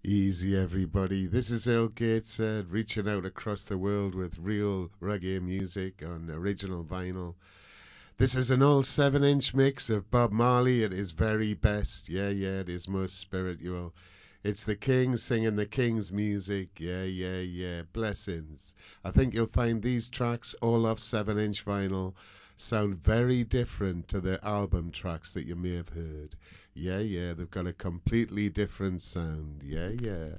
Easy, everybody. This is Earl Gateshead, reaching out across the world with real reggae music on original vinyl. This is an all 7-inch mix of Bob Marley at his very best. Yeah, it is most spiritual. It's the King singing the King's music. Yeah. Blessings. I think you'll find these tracks, all off 7-inch vinyl, sound very different to the album tracks that you may have heard. Yeah, they've got a completely different sound. Yeah.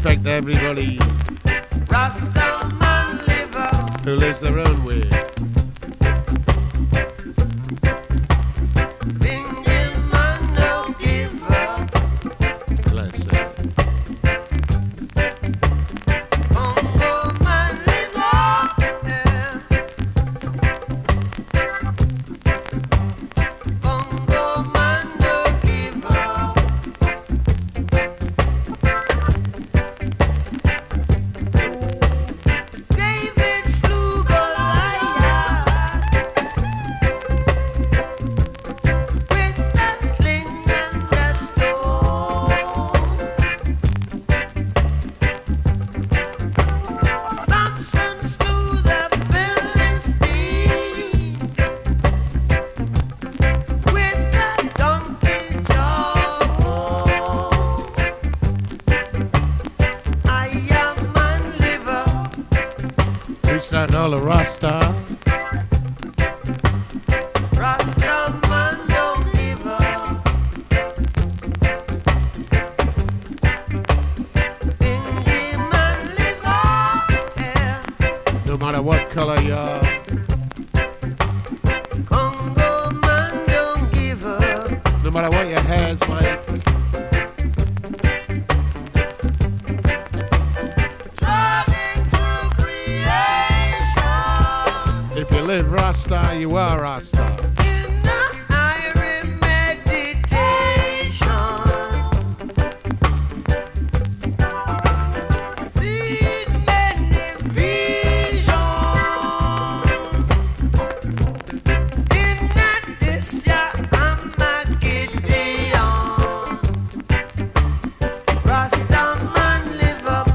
respect to everybody who lives their own way. All the Rasta. Rasta man don't give up. Bingy man live up, yeah. No matter what color you are. Congo man don't give up. No matter what your hair's like. If you live Rasta, you are Rasta. In the higher meditation, seen many visions. In that this year I'm a Gideon. Rasta man live up.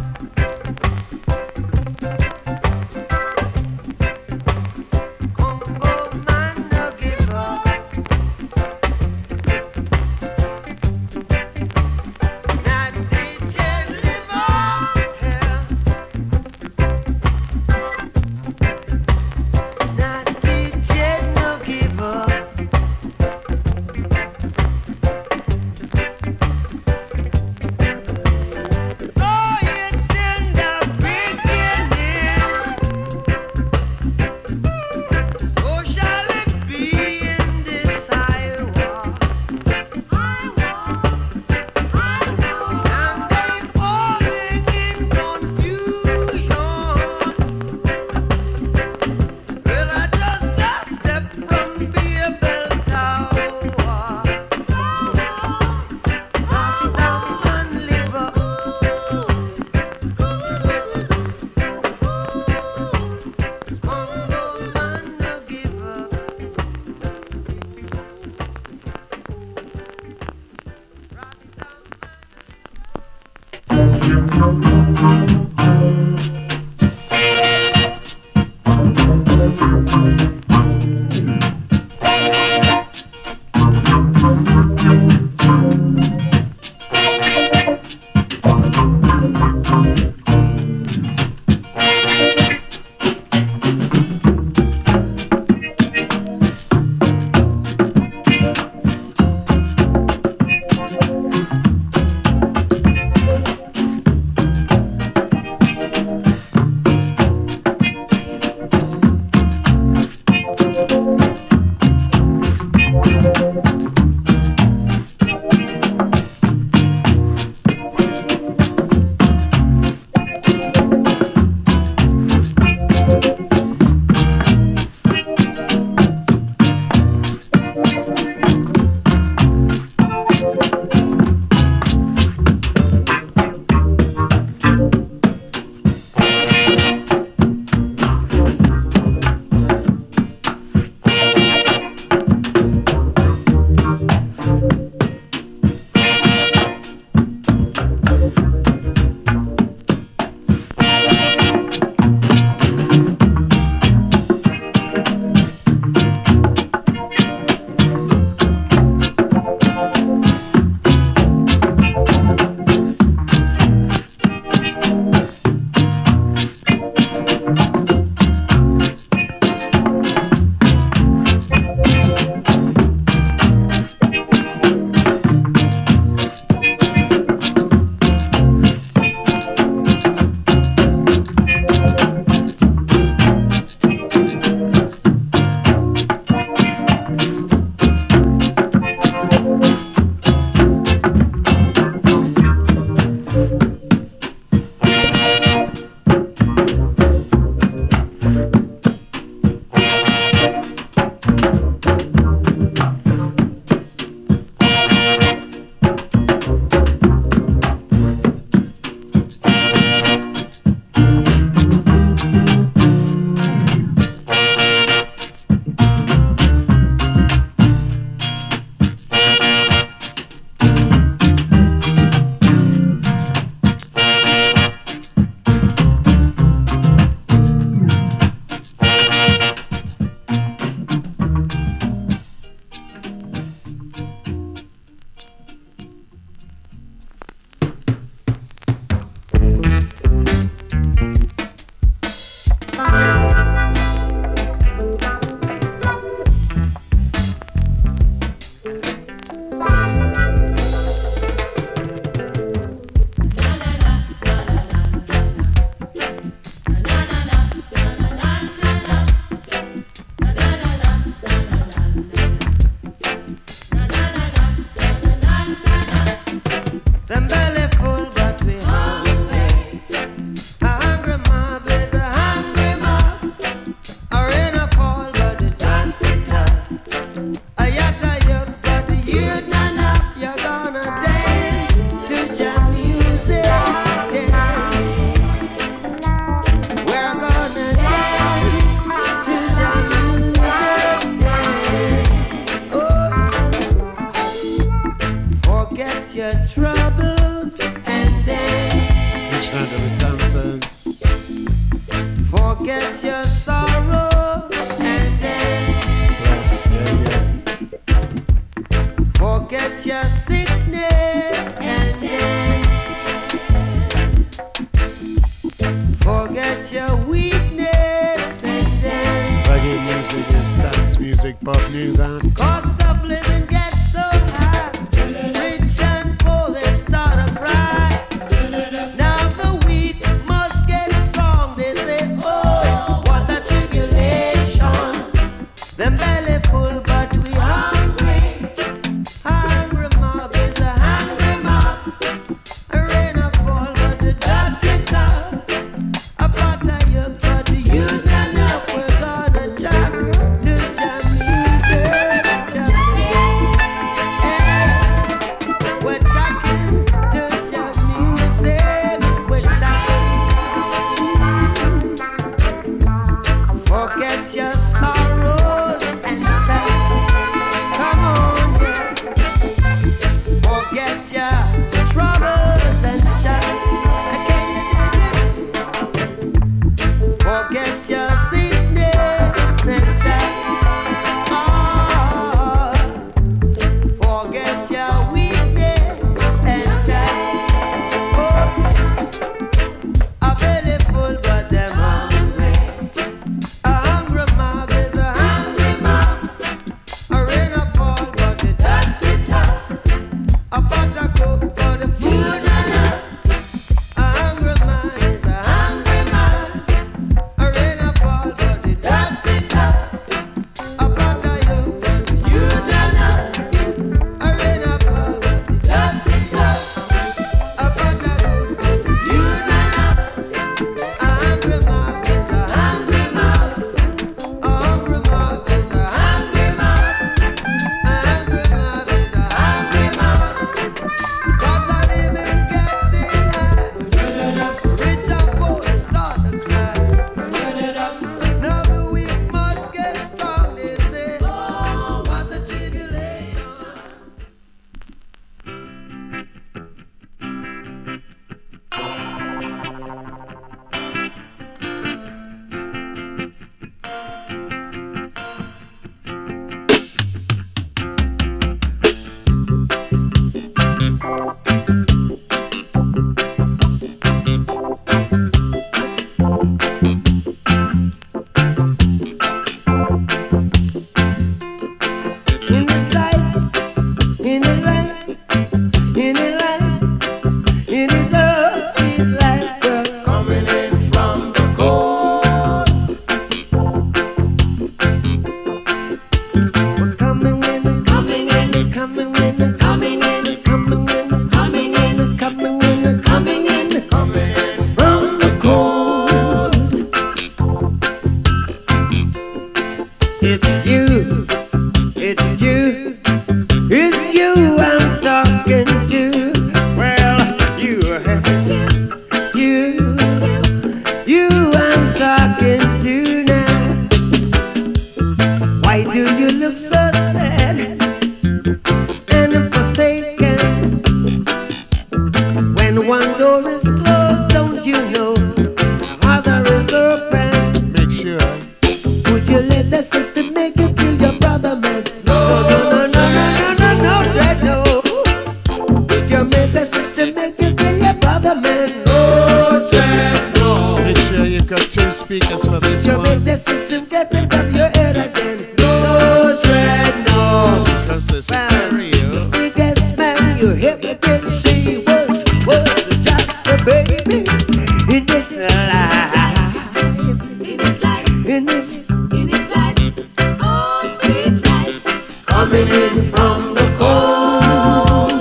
Forget your sorrow and then forget your sickness and then forget your weakness and then reggae music is dance music. Bob knew that. cost of living gets so high, rich and poor they start to cry. Now the weak must get strong. They say, oh, what a tribulation. Them belly full, but we hungry. Hungry mob is a hungry mob. A rain of fall, but the dirty top. A pot of you, but you done up. We're gonna jack to jam music. We're jacking to jam music. We're jacking. Forget your sorrows and jack. Come on, yeah. Forget your troubles and jack. Can you dig it? Forget your sickness and jack. Forget your weakness and jack. A belly full, but them hungry. A hungry mob is a hungry mob. A rain of fall, but the dirty top. A pot of coke, but the food enough. A hungry man is a hungry man. A rain of fall, but the dirty top. A pot of you, but you done up. A rain of fall, but the dirty top. A pot of coke, but you done up. A hungry mob is a hungry mob. A hungry mob is a hungry mob. A hungry mob is a hungry mob. 'Cause a living gets in high. Rich and poor they start to cry. Now the weak must get strong. They say, what a tribulation. In this life, in this life, in this life, in this old sweet life, we're coming in from the cold. We're coming in, coming in, coming in, coming in, coming in, coming in, coming in, coming in, coming in from the cold. It's you. It's you, it's you I'm talking to. Well, you, you I'm talking to now. Why do you look so sad and forsaken? When one door is closed, don't you know the other is open? Make sure. Would you let the system make you kill your brother, man? No, no, no, no, no, no, no, Dread, no. Would you make the system make you kill your brother, man? No, Dread, no. Make sure you've got two speakers for this You make one. the system get it up your head again. No, Dread, no. Because the stereo. Biggest man you ever did see was just a baby in this life. In this life. In this life. Oh, sweet life. Coming in from the cold.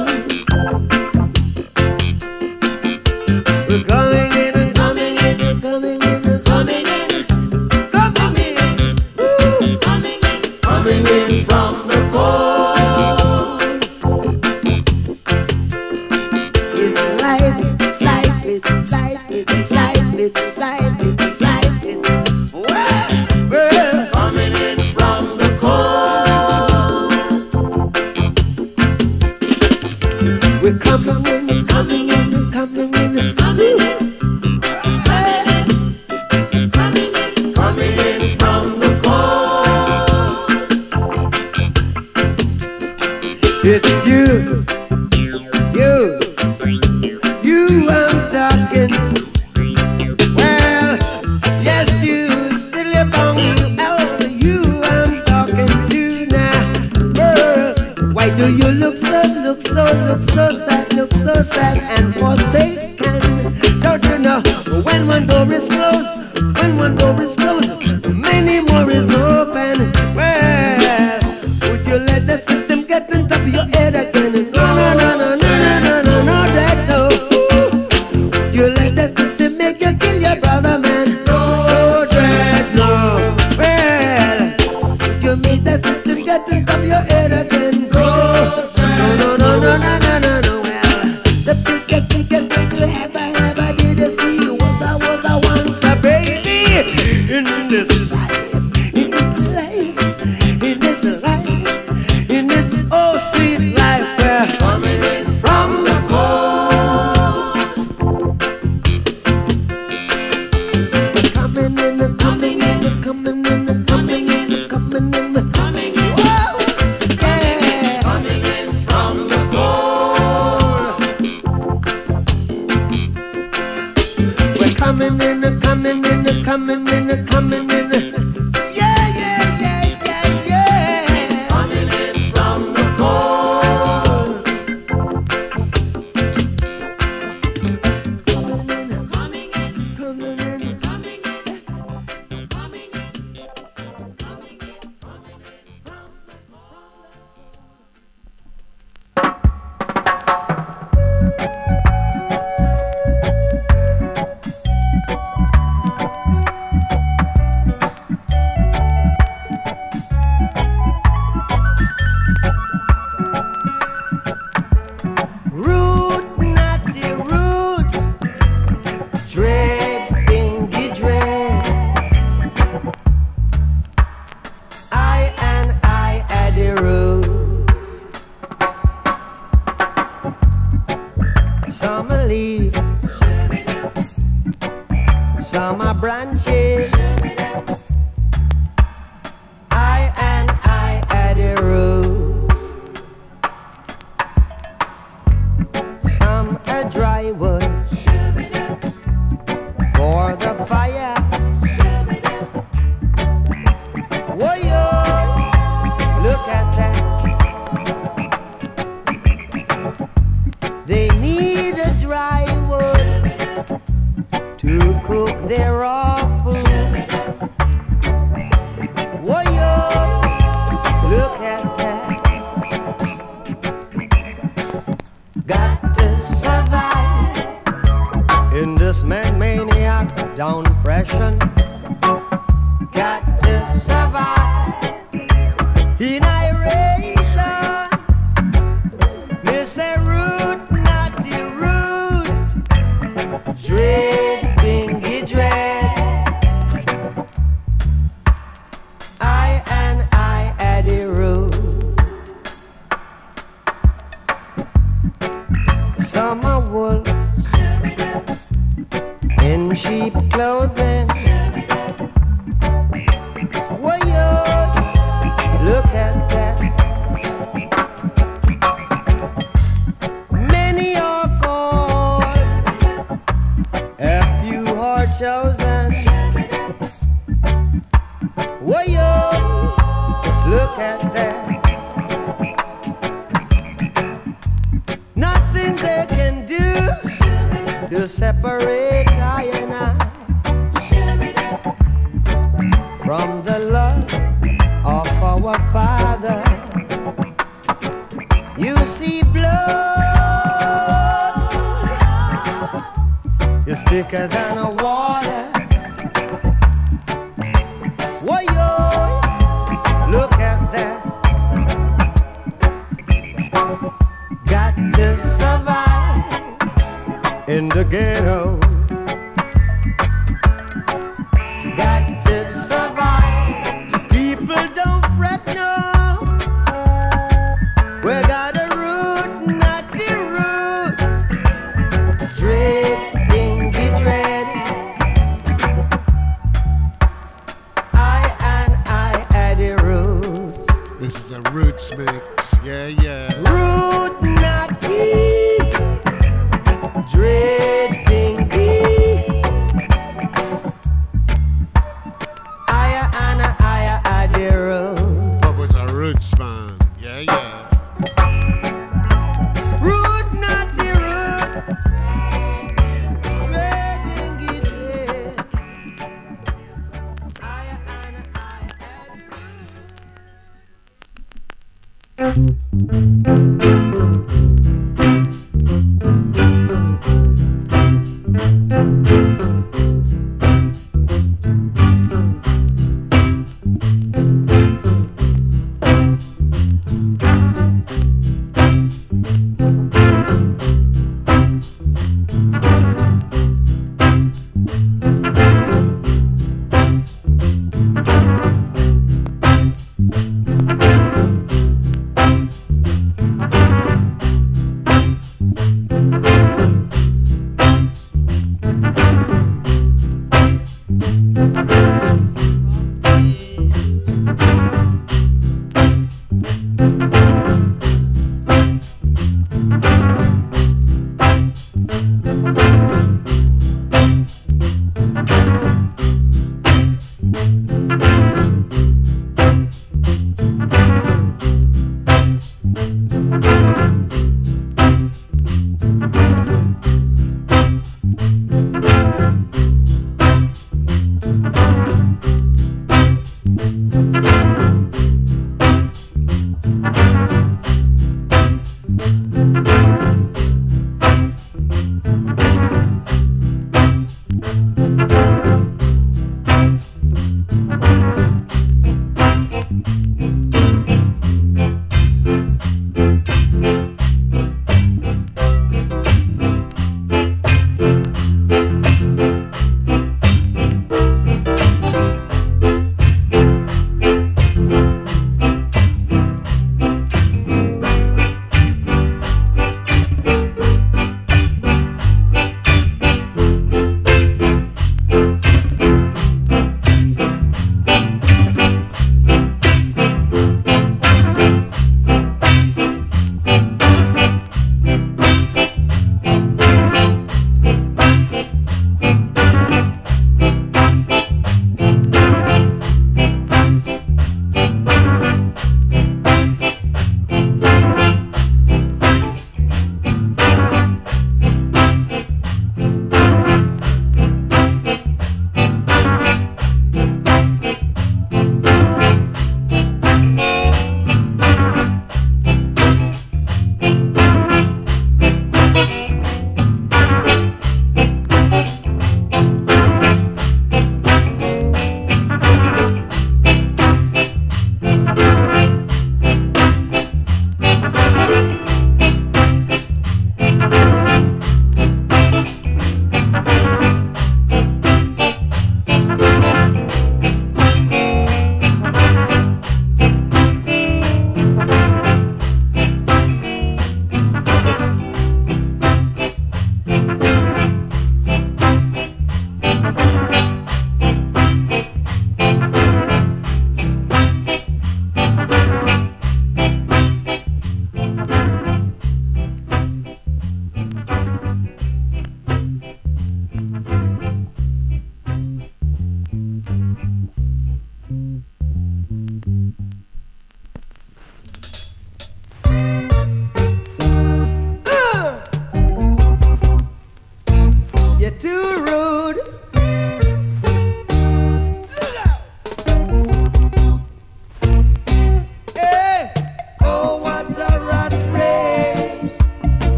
We're coming in, coming in, coming in, coming in, coming in, ooh, coming in, coming in from the cold. It's life, it's life, it's life, it's life, it's life, it's life, it's well, coming in from the cold. We're coming in, coming in, coming in, coming in, coming in, coming in, look so sad and forsaken. Don't you know, when one door is closed, many more is open. Well, would you let the system get on top of your head again? No, no, no, no, no, no, no, no, no, that no. Would you let the system make you kill your brother, man? No, dread, no. Well, would you make the system get on top of your head again? No, no, no, no, no, no, no, no. Well, the biggest thing you ever did you see was I once a baby in this life, in this life, in this life, in this oh sweet life. We're coming in from the cold, coming in, coming in, coming in, coming in, coming in, coming in. Whoa, yeah, coming in from the cold. We're coming in, coming in, coming in, coming in. Yeah, yeah, yeah, yeah, yeah. Coming in from the cold. Coming in, coming in, coming in, coming in, coming in, coming in, coming in from the cold. Root, natty roots, dread, dingy dread. I at the roots. Some are leaves, some are branches. I at the roots. Some are dry wood for the fire. Whoa, yo, look at that. They need a dry wood to cook their raw food. Whoa, yo, look at that. Got to survive in this man-maniac down depression. Got to survive in iration. Miss a root, natty root, dread, dingy dread. I at the root. Some are wolves in sheep clothing. Whoa, yo, look at that. Many are called, a few are chosen. Whoa, yo, look at that. Nothing they can do to separate I and I from the love of our Father. You see, blood is thicker than a water. Whoa, yo, look at that. Got to survive in the ghetto. Got to survive. People don't fret no. We got a root, not the root. Dread, dingy dread. I at the roots. This is a roots mix. Yeah, yeah. Root, natty, dread, dingy. I at the root. What was a roots man? Yeah, yeah. Root,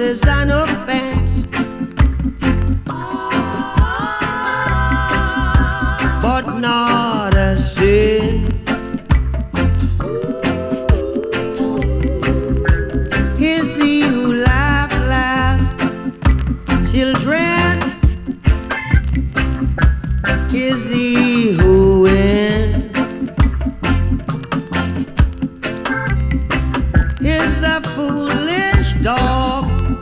is an offense, but not a sin. Is he who laughed last, children? Is he who wins? Is a foolish dog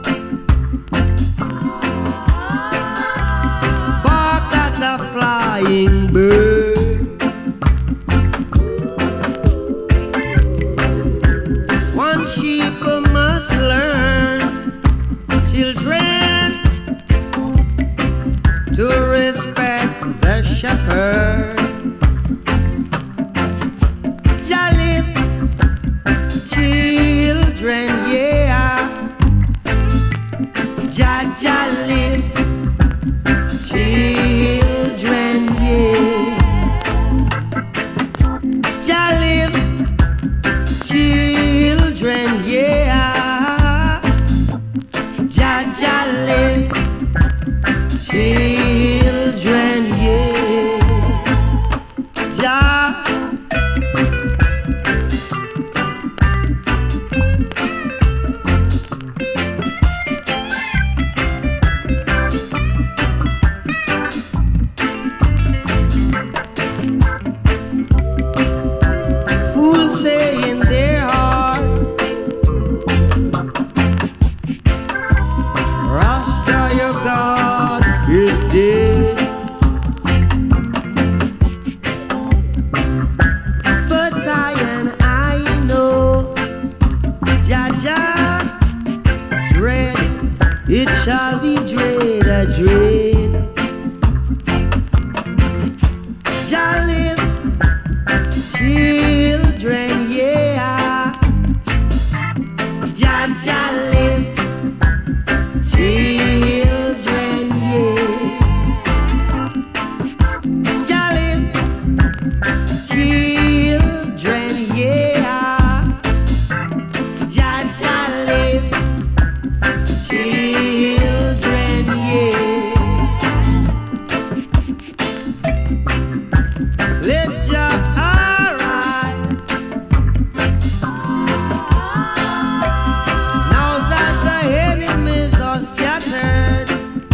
bark at a flying bird? One sheep must learn, children, to respect the shepherd. Jolly children, yeah. Jaja live, children, yeah. Jah live, children, yeah. Jaja live, children, yeah. Jah. Fools say in their heart, Rasta, your God is dead. But I know, Jaja, dread, it shall be dread, a dread. Jah live, children, yeah. Jaja live, children, yeah. Jah live, children, yeah. Jaja live, children, yeah. Let Jah arise, now that the enemies are scattered.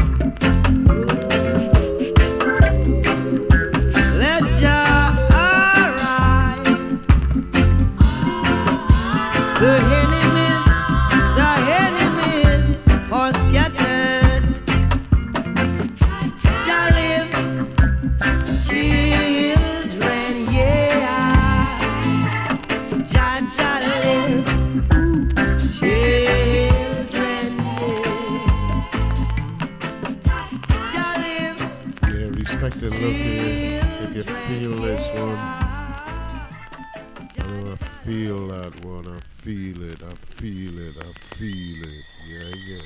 Let Jah arise, the enemies are scattered. Jah live, children, yeah. Jaja live, children, yeah. Jah live, Yeah, respect and love to you. If you feel this one, oh, I feel that one. I feel it. I feel it. I feel it. Yeah, yeah.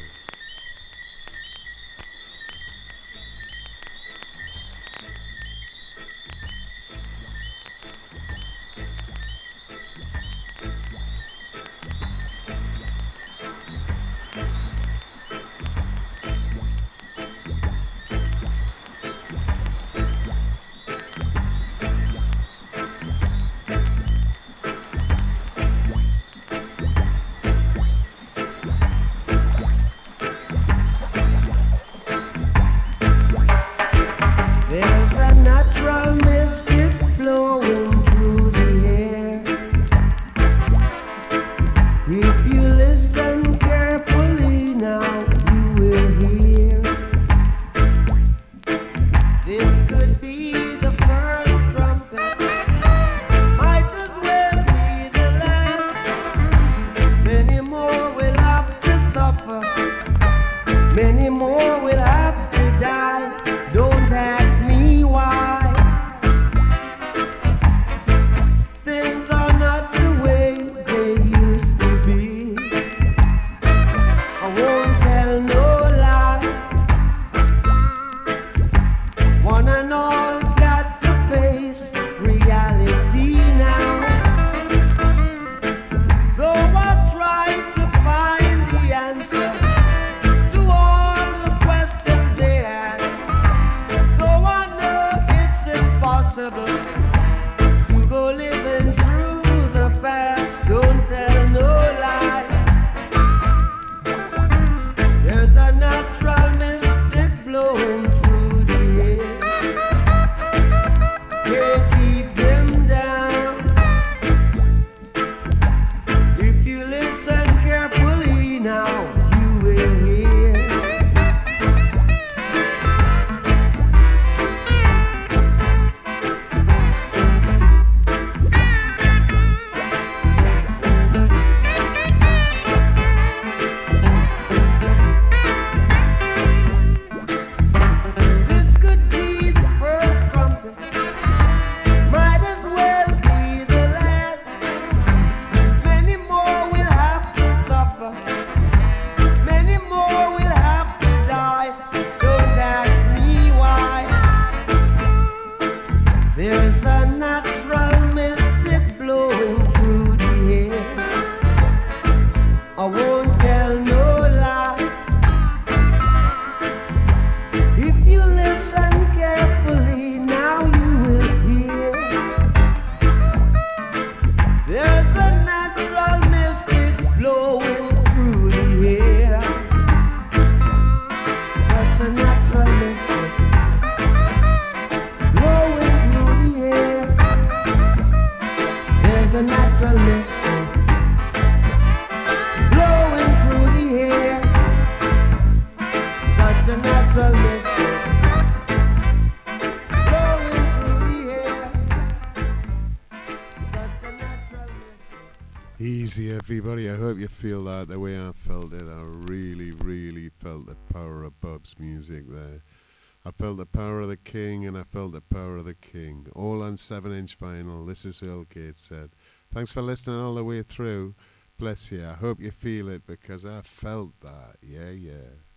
everybody. I hope you feel that the way I felt it. I really, really felt the power of Bob's music there. I felt the power of the king and I felt the power of the king. All on 7-inch vinyl. This is Earl Gateshead. Thanks for listening all the way through. Bless you. I hope you feel it because I felt that. Yeah, yeah.